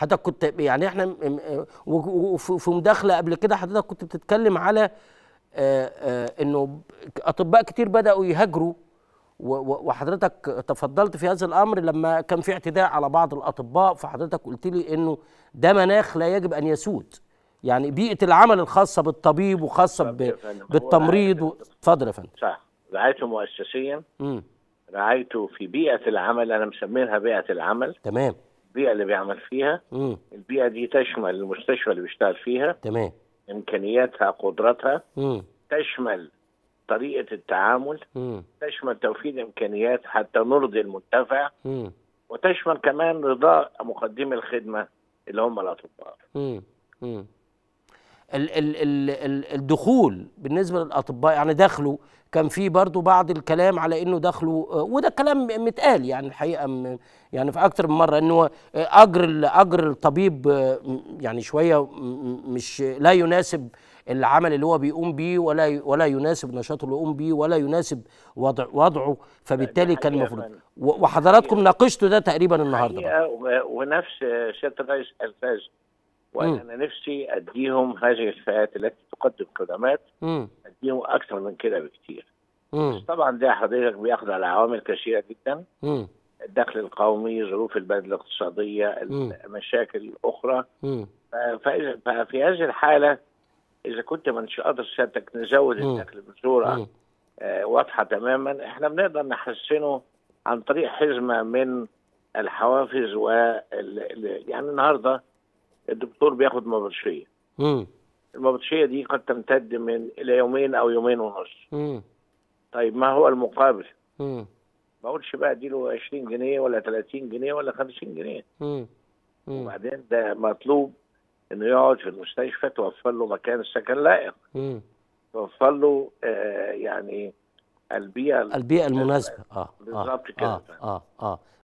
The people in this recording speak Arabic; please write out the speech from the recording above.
حضرتك كنت يعني احنا وفي مداخله قبل كده حضرتك كنت بتتكلم على انه اطباء كتير بداوا يهاجروا، وحضرتك تفضلت في هذا الامر لما كان في اعتداء على بعض الاطباء، فحضرتك قلت لي انه ده مناخ لا يجب ان يسود، يعني بيئه العمل الخاصه بالطبيب وخاصه بالتمريض. اتفضل يا فندم. صح، رعايته مؤسسيا، رعايته في بيئه العمل، انا مسمينها بيئه العمل. تمام. البيئه اللي بيعمل فيها. البيئه دي تشمل المستشفى اللي بيشتغل فيها. تمام. امكانياتها، قدراتها. تشمل طريقه التعامل. تشمل توفير امكانيات حتى نرضي المنتفع. وتشمل كمان رضاء مقدمي الخدمه اللي هم الاطباء. الدخول بالنسبه للاطباء، يعني دخلوا، كان في برضو بعض الكلام على انه دخلوا، وده كلام متقال يعني الحقيقه يعني في اكتر من مره، انه اجر الطبيب يعني شويه مش لا يناسب العمل اللي هو بيقوم بيه، ولا يناسب نشاطه اللي يقوم بيه، ولا يناسب وضعه، فبالتالي كان المفروض، وحضراتكم ناقشتوا ده تقريبا النهارده. ونفس سياده الرئيس الفاز، وانا نفسي اديهم هذه الفئات التي تقدم خدمات، اديهم اكثر من كده بكتير. بس طبعا ده حضرتك بيخضع لعوامل كثيره جدا، الدخل القومي، ظروف البلد الاقتصاديه، المشاكل الاخرى. ففي هذه الحاله اذا كنت مش قادر سيادتك نزود الدخل بصوره واضحه تماما، احنا بنقدر نحسنه عن طريق حزمه من الحوافز يعني النهارده الدكتور بياخد مبرشيه. المبرشيه دي قد تمتد من الى يومين او يومين ونص. طيب ما هو المقابل؟ ما اقولش بقى اديله 20 جنيه ولا 30 جنيه ولا 50 جنيه. وبعدين ده مطلوب انه يقعد في المستشفى، توفر له مكان سكن لائق، توفر له يعني البيئه المناسبه. بالظبط كده.